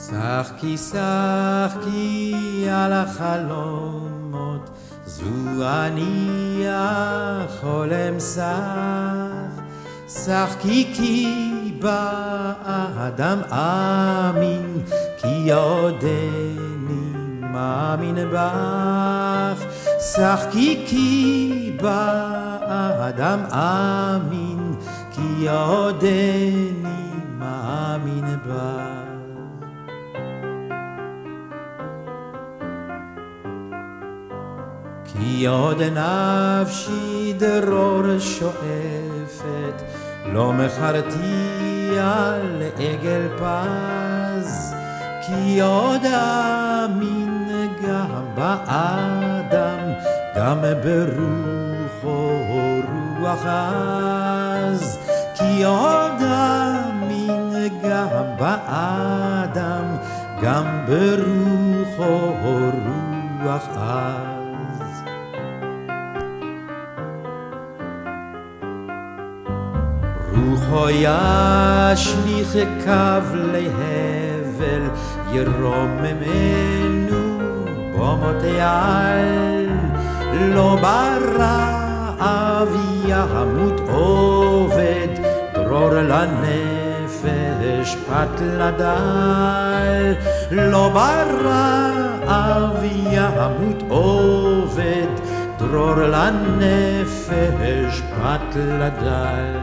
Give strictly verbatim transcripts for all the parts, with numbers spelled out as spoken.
שחקי שחקי על החלומות, זו אני החולם שח. שחקי כי באדם אמין, כי עודני מאמין בך. שחקי כי באדם אמין, כי עודני מאמין בך. כי עוד נפשי דרור שואפת, לא מכרתי על עגל פז. כי עוד אמין גם באדם, גם ברוחו רוח עז. כי עוד אמין גם באדם, גם ברוחו רוח עז. רוחו ישליך קו להבל, ירוממנו במותי על. לא ברעב ימות עובד, דרור לנפש פת לדל. לא ברעב ימות עובד, דרור לנפש פת לדל.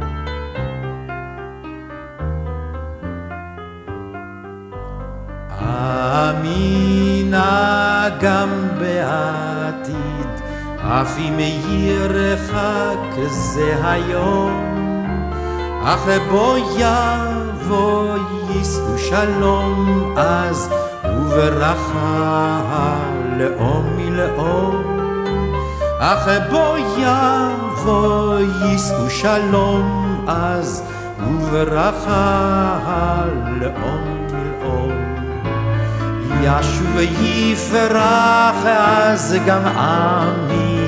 אמינה גם בעתיד, אף אם ירחק זה היום. אך בו יבוא יישאו שלום אז, וברכה לאום מלאום. אך בו יבוא יישאו שלום אז, וברכה לאום מלאום. ישוב יפרח אז גם עמי,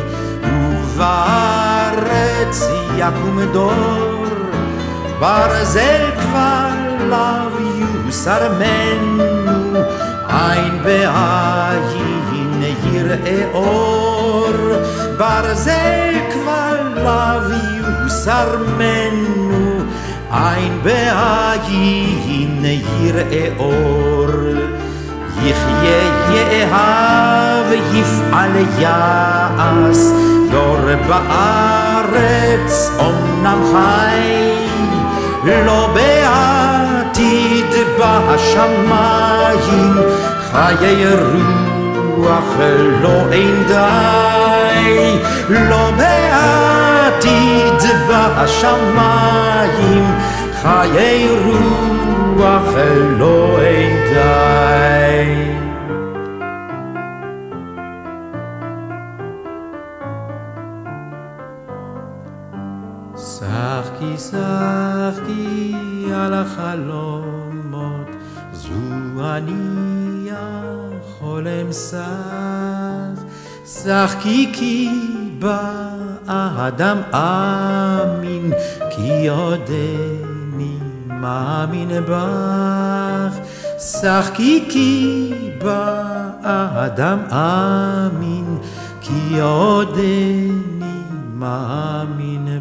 ובארץ יקום דור. ברזל כבר לאו יוסר מנו, עין בעין יראה אור. ברזל כבר לאו יוסר מנו, עין בעין יראה אור. יחיה יאהב יפעל יעש, דור בארץ אומנם חי. לא בעתיד בשמיים, חיי רוח לא אין די. לא בעתיד בשמיים, חיי רוח לא אין די. שחקי שחקי על החלומות, זו אני החולם שח. שחקי כי באדם אמין, כי עודני מאמין בך. שחקי כי באדם אמין, כי עודני מאמין